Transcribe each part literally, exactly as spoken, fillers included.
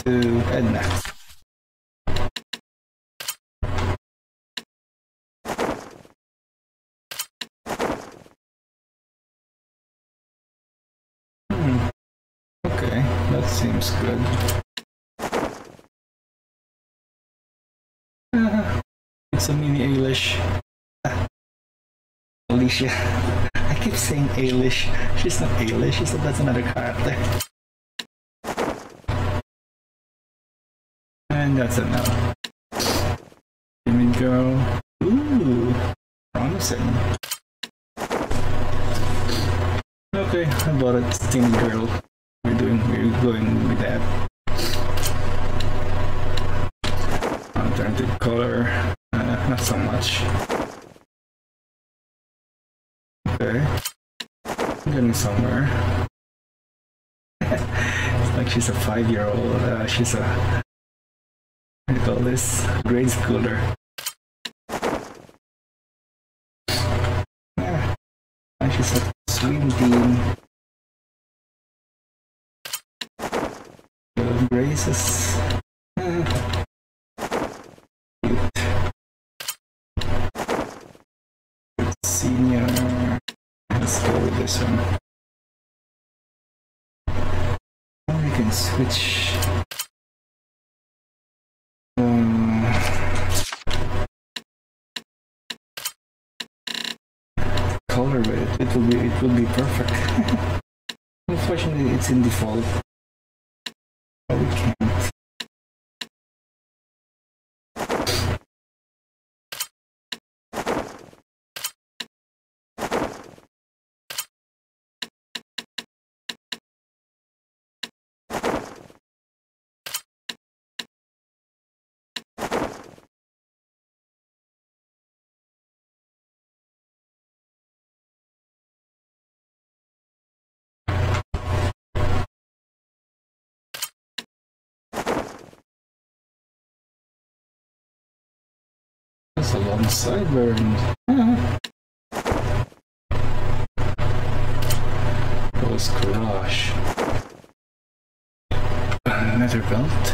to Edna. Hmm. Okay, that seems good. Uh, it's a mini Eilish. Ah, Alicia. I keep saying Eilish. She's not Eilish. She's that's another character. And that's enough. Timid girl. Ooh, promising. Okay, I bought a timid girl. We're doing. We're going with that. Alternative color. Uh, not so much. Okay. I'm getting somewhere. It's like she's a five-year-old. Uh, she's a what do you call this? Grade schooler. Yeah. And she's a swim team. Uh, braces. Uh, cute. Senior. Let's go with this one. Or we can switch. Um, color with it. It will be. It will be perfect. Unfortunately, it's in default. Oh, we can't. That's a long sideburn. Uh-huh. Rose Courage. Another belt.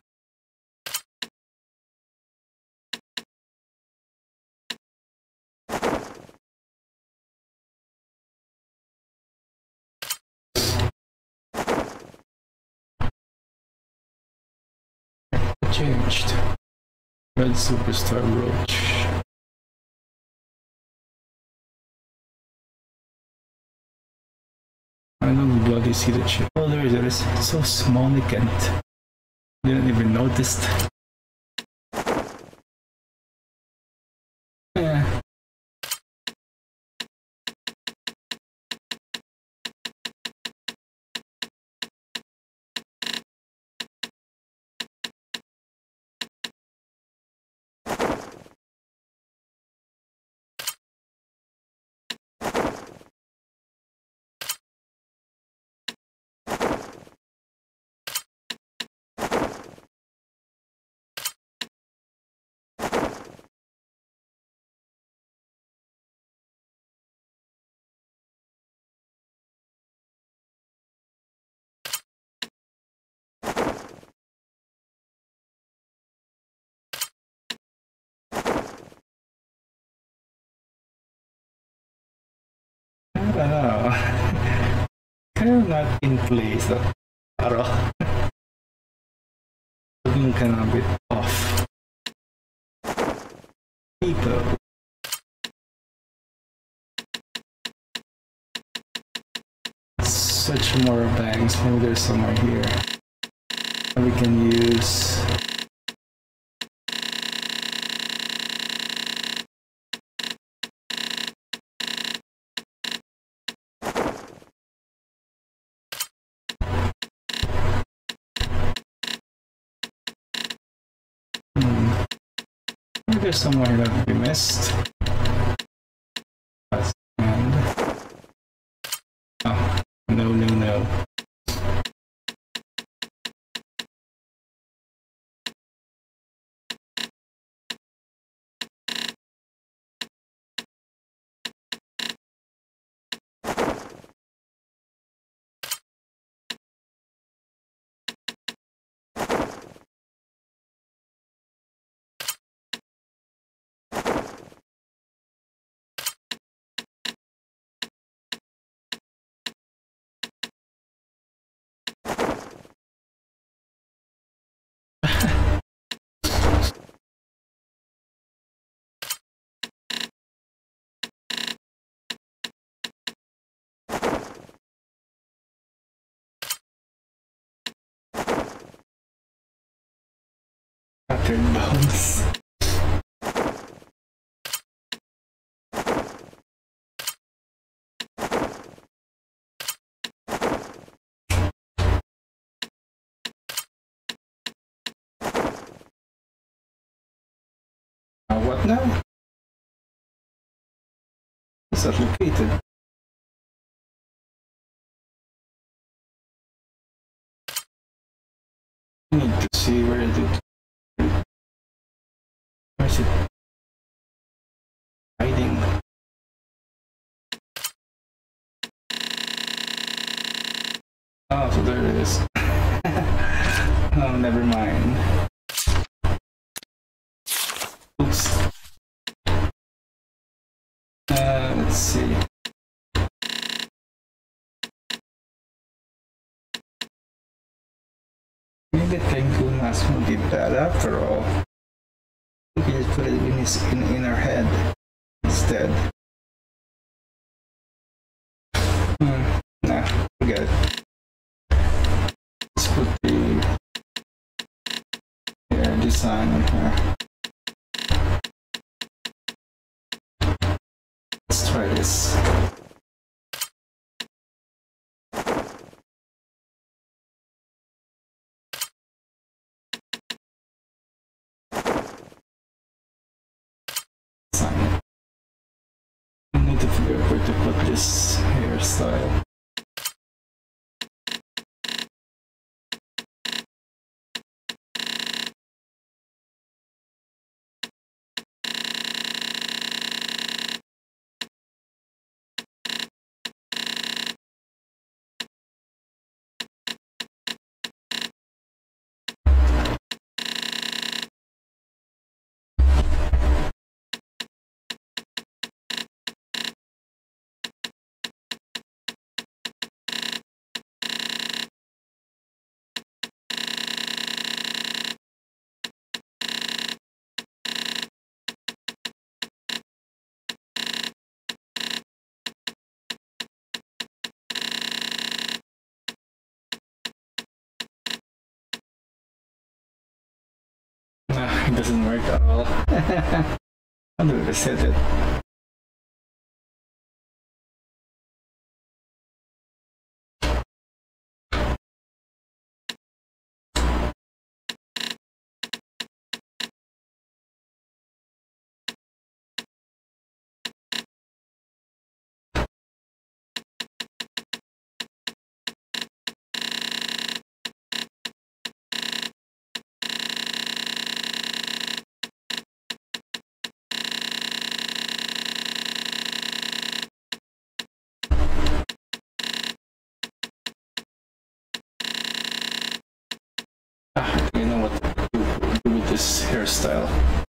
Changed. Red Superstar Roach. I don't bloody see the chip. Oh, there it is. It's so small, I can't. Didn't even notice. Yeah. I don't know. Kind of not in place. Uh, Aro. Looking kind of a bit off. People. Such more bags. Maybe there's somewhere here. We can use. Hmm. Maybe there's somewhere that we missed. And oh, no, no, no. scattered bones. Uh, what now? Is that located? I need to see where it is. Where is it hiding? Oh, so there it is. Oh, never mind. Oops. Uh, let's see. Maybe Tengu Masamu did that after all. We can just put it in his in, in our head instead. Hmm. Nah, forget it. Let's put the yeah, design on here. Let's try this. Design. I need to figure out where to put this hairstyle. Nah, it doesn't work at all. How do we reset it? Ah, you know what to do, do with this hairstyle.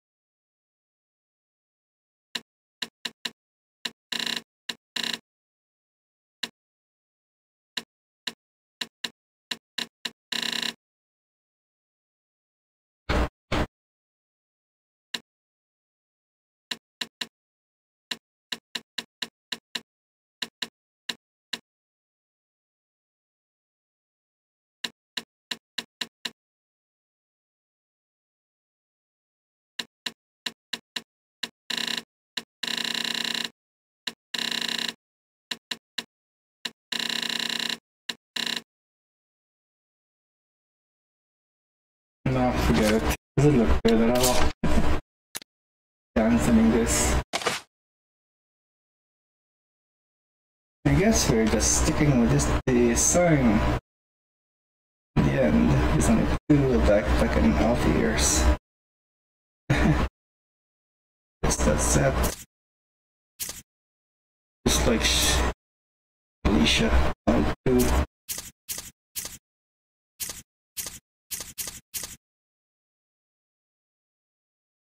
No, forget it. Doesn't look good at all. Canceling this. I guess we're just sticking with this design. In the end, there's only two backpack and elf ears. Guess that's that. Just like Alicia.